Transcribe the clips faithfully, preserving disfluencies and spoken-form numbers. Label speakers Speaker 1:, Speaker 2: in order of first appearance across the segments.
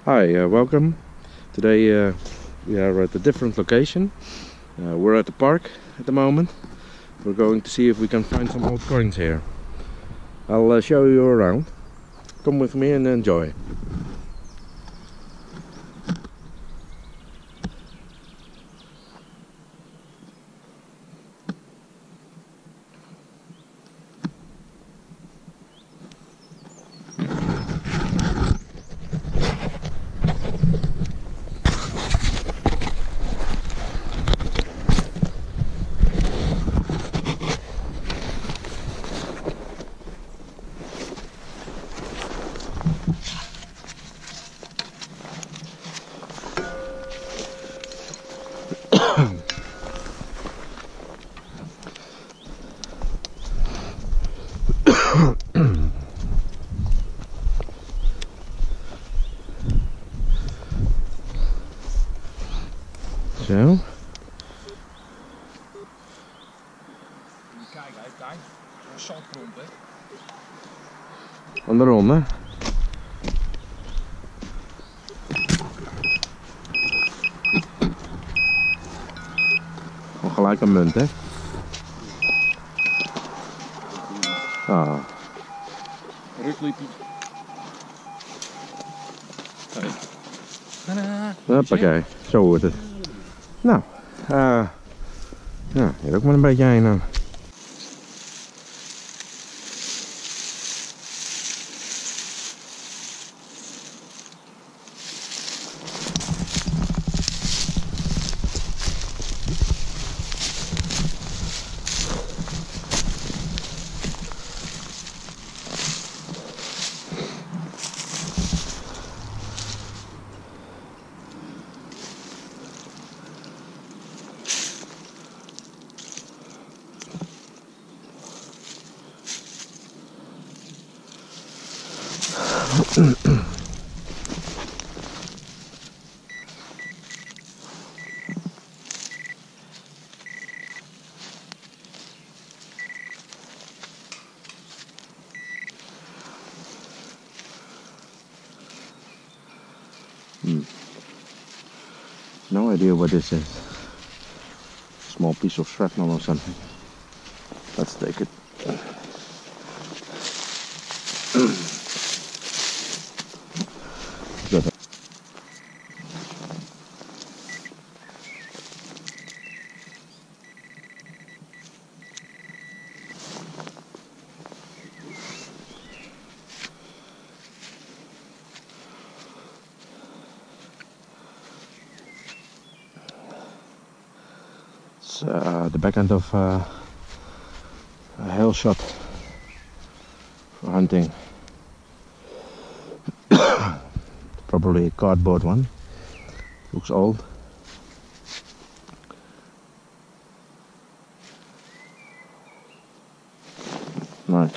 Speaker 1: Hi, uh, welcome. Today uh, we are at a different location. Uh, we're at the park at the moment. We're going to see if we can find some old coins here. I'll uh, show you around. Come with me and enjoy. Zo.
Speaker 2: Kijk uit, daar. Zo'n zandklomp, hè.
Speaker 1: Aan de ronde. Al gelijk een munt, hè? Ah.
Speaker 2: Rukliepie. Kijk. Tadaa.
Speaker 1: Hoppakee, zo wordt het. Nou, uh, ja, hier ook maar een beetje heen dan. Hmm. No idea what this is. Small piece of shrapnel or something. Let's take it. Good. It's uh, the back end of uh, a hail shot for hunting. Probably a cardboard one. Looks old. Nice.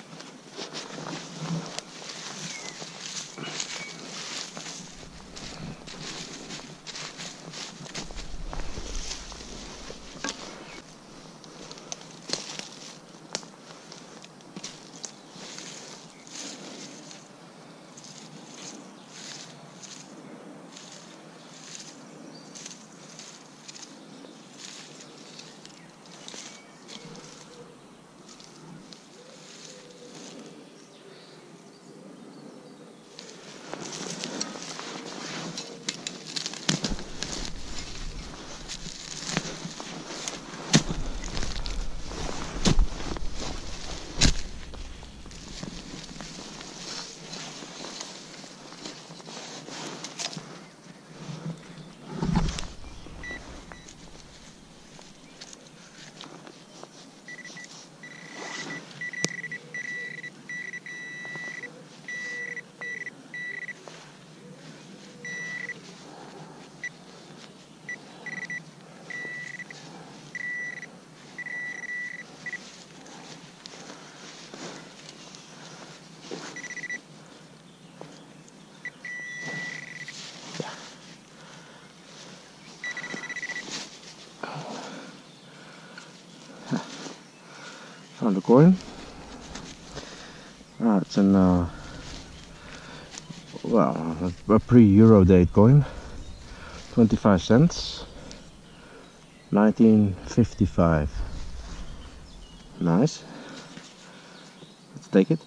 Speaker 1: Found a coin. Ah, it's an uh, Well, a pre-Euro date coin. twenty-five cents. nineteen fifty-five. Nice. Let's take it.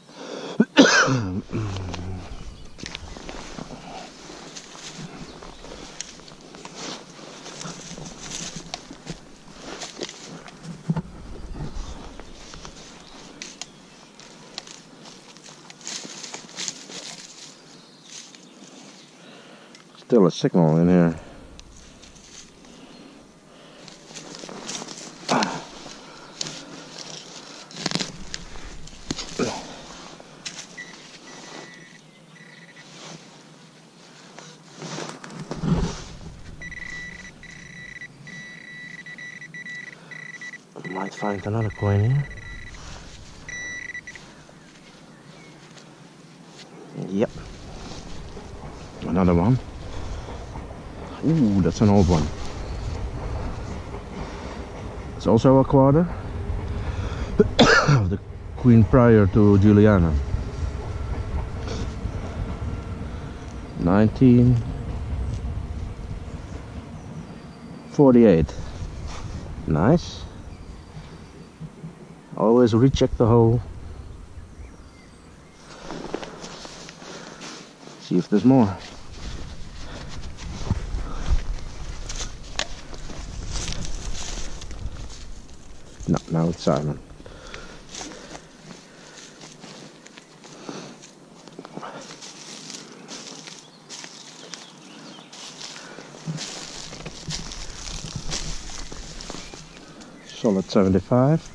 Speaker 1: Still a signal in here. Might find another coin here. Yep. Another one. Ooh, that's an old one. It's also a quarter of the Queen prior to Juliana. nineteen forty-eight. Nice. Always recheck the hole. See if there's more. No, now it's silent. Solid seventy-five.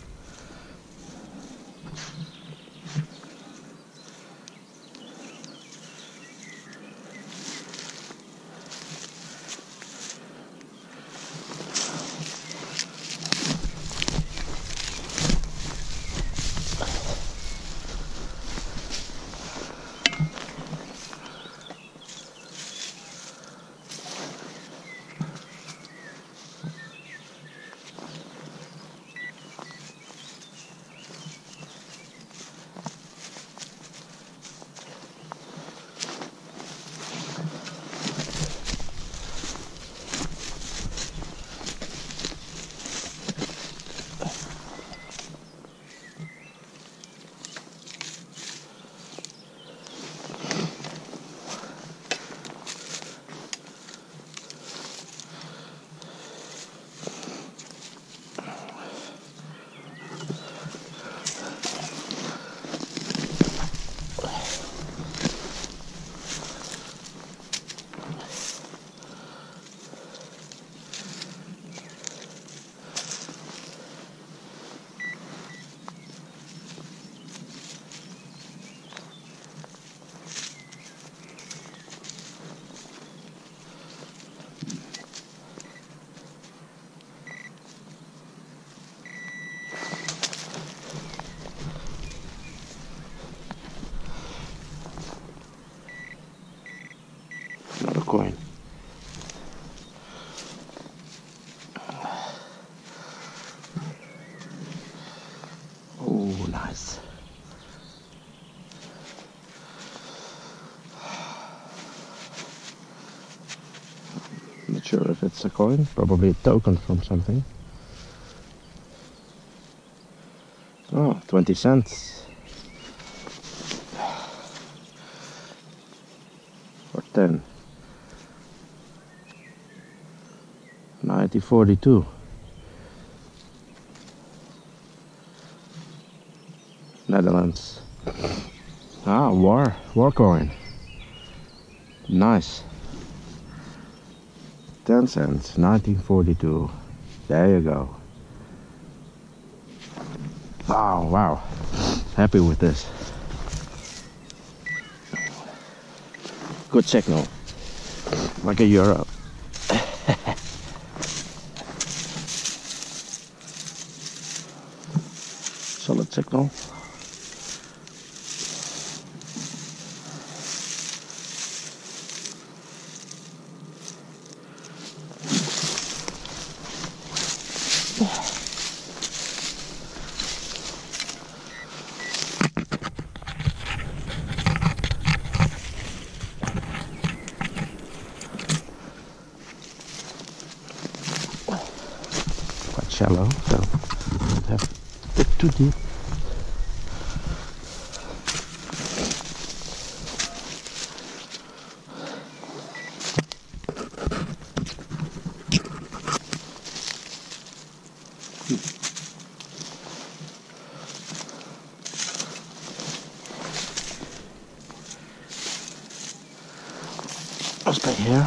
Speaker 1: Another coin. Oh, nice. Not sure if it's a coin, probably a token from something. Oh, twenty cents. Or ten. nineteen forty-two. Netherlands. Ah, war, war coin. Nice. ten cents, nineteen forty-two. There you go. Wow, wow. Happy with this. Good signal. Like a euro. Solid signal. shallow, so don't have to dig too deep. I'll stay here.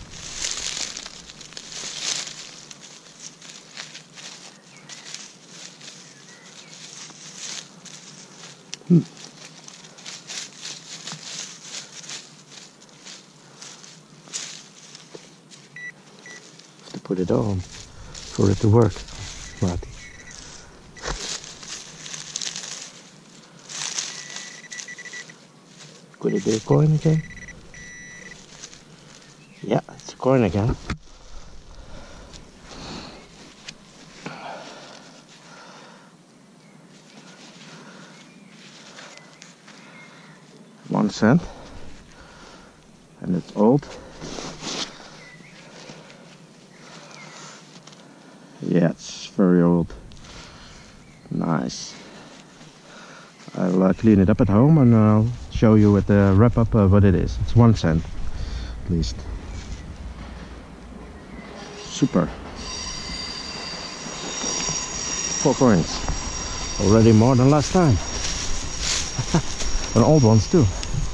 Speaker 1: Hmm. Have to put it on for it to work, Marty. Could it be a coin again? Yeah, it's a coin again. One cent. And it's old. Yeah, it's very old. Nice. I'll uh, clean it up at home and I'll show you at the wrap up uh, what it is. It's one cent at least. Super. Four coins. Already more than last time. And old ones too.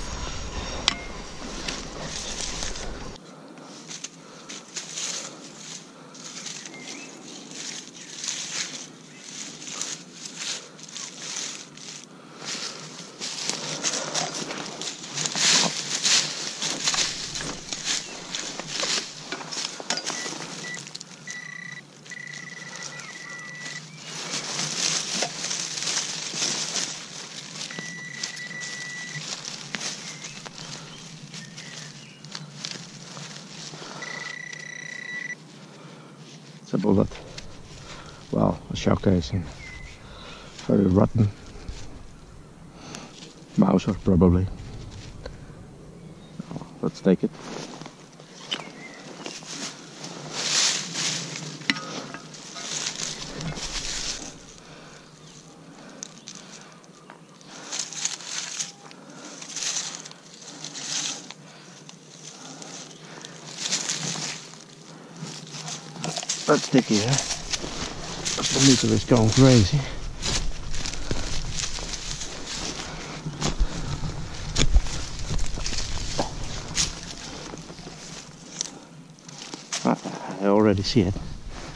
Speaker 1: It's a bullet. Well, a shell casing. Very rotten. Mauser probably. Oh, let's take it. That's sticky, huh? The meter is going crazy. Ah, I already see it.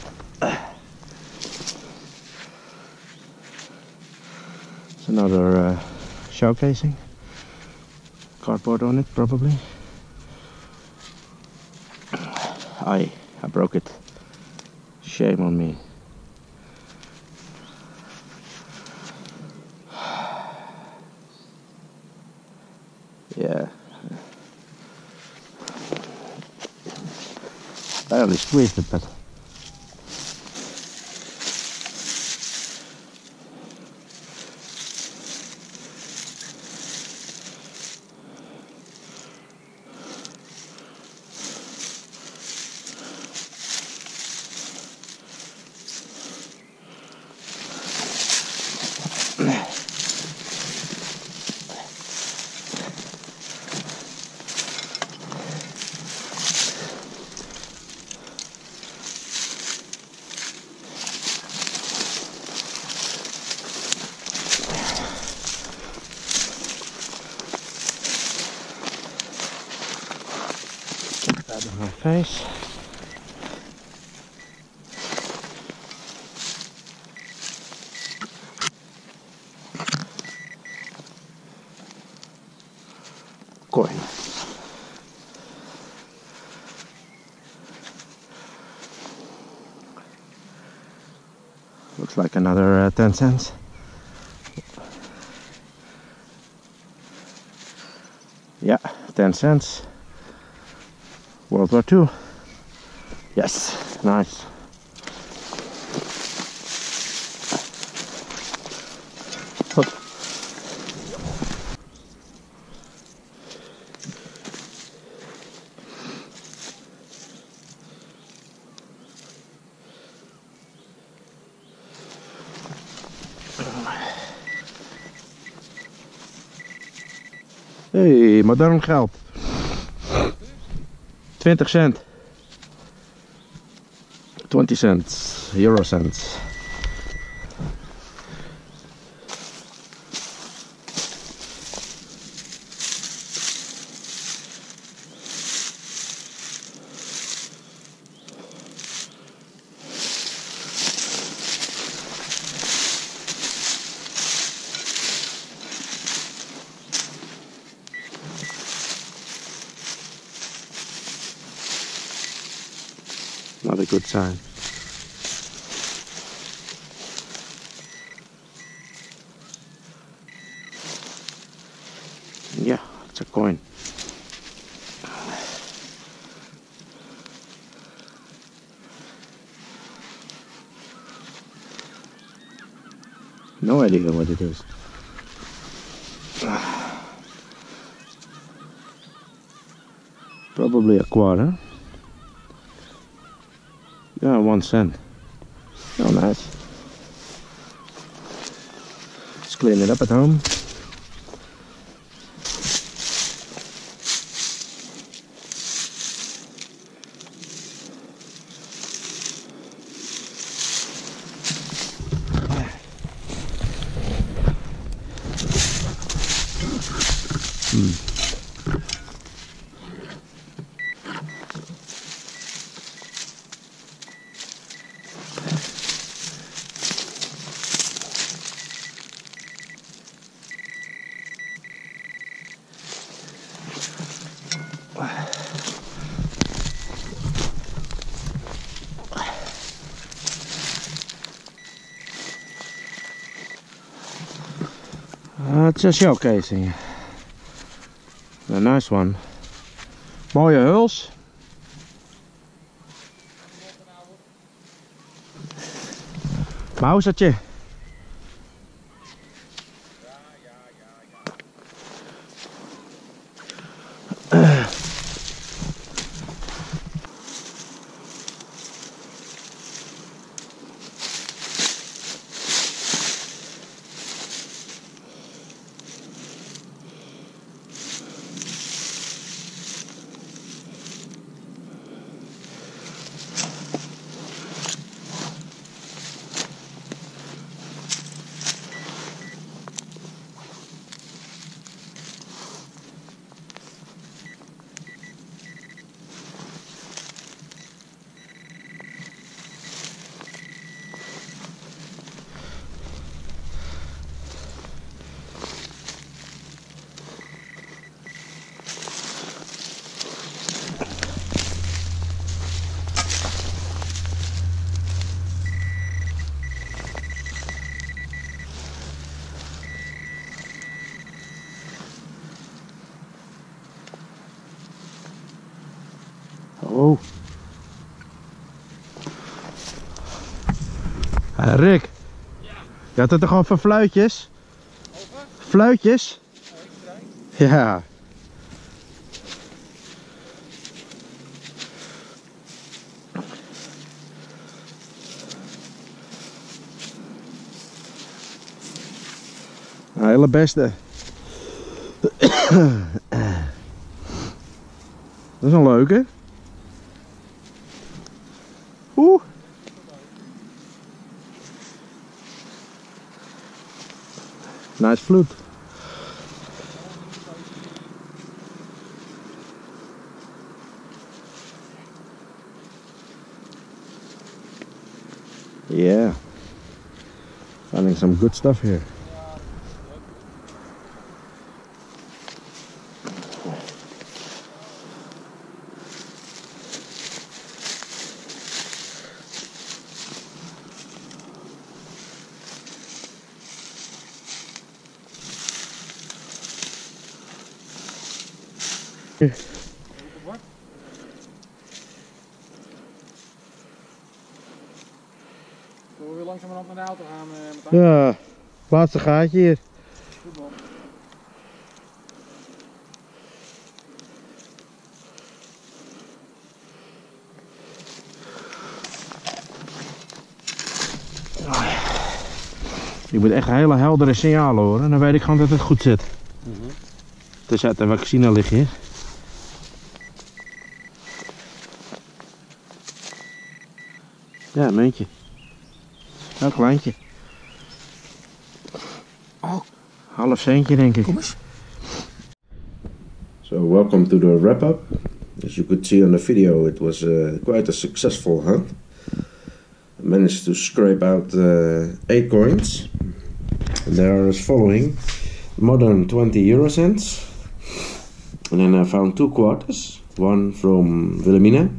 Speaker 1: It's another uh, shell casing. Cardboard on it, probably. I, I broke it. Shame on me. Yeah. Barely squeezed it, but out of my face. Coin. Looks like another uh, ten cents. Yeah, ten cents. World War Two. Yes, nice. Hey, modern geld. twintig cent. twenty cents. Euro cents. Not a good sign. Yeah, it's a coin. No idea what it is. Probably a quarter. Yeah, one cent. Oh, nice. Let's clean it up at home. Hmm. Uh, it's a shell casing. A nice one. Mooie huls. Mausertje. Oh. Uh, Rick. Ja. Je had het toch gewoon voor fluitjes? Over? Fluitjes? Oh, ja. Nou, hele beste. Dat is een leuke. Oeh. Nice flute. Yeah. Finding some good stuff here.
Speaker 2: Zullen we weer langzamerhand naar de auto gaan, uh, Martijn?
Speaker 1: Ja, laatste gaatje hier.
Speaker 2: Goed man.
Speaker 1: Je moet echt hele heldere signalen horen, dan weet ik gewoon dat het goed zit.
Speaker 2: Mm-hmm.
Speaker 1: Tenzij het even casino liggen hier. Ja, een muntje. Een kleintje.
Speaker 2: Oh.
Speaker 1: Half centje denk ik.
Speaker 2: Kom eens.
Speaker 1: So welcome to the wrap-up. As you could see on the video, it was uh, quite a successful hunt. I managed to scrape out uh, eight coins. And they are as following: modern twenty euro cents, and then I found two quarters, one from Wilhelmina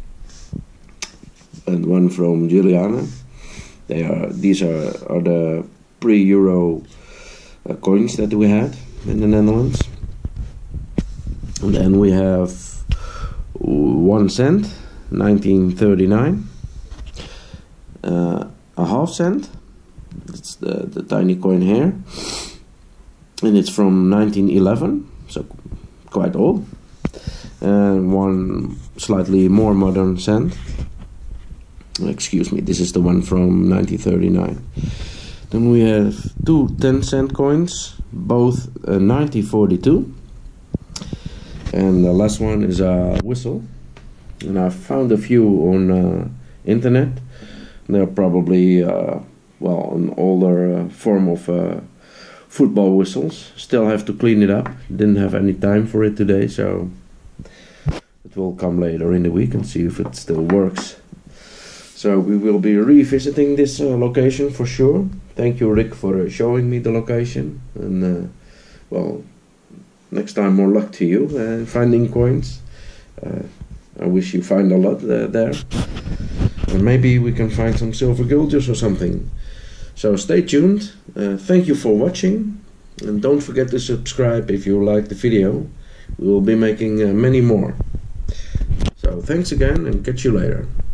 Speaker 1: and one from Juliana. They are these are, are the pre-euro uh, coins that we had in the Netherlands. And then we have one cent, nineteen thirty-nine, uh, a half cent. It's the, the tiny coin here, and it's from nineteen eleven, so quite old. And one slightly more modern cent. Excuse me, this is the one from nineteen thirty-nine. Then we have two ten cent coins, both uh, nineteen forty-two. And the last one is a whistle. And I found a few on uh, internet. They're probably uh, well, an older uh, form of uh, football whistles. Still have to clean it up. Didn't have any time for it today, so it will come later in the week and see if it still works. So we will be revisiting this uh, location for sure. Thank you, Rick, for uh, showing me the location. And uh, well, next time more luck to you uh, finding coins. Uh, I wish you find a lot uh, there. And maybe we can find some silver gulges or something. So stay tuned. Uh, thank you for watching. And don't forget to subscribe if you like the video. We will be making uh, many more. So thanks again and catch you later.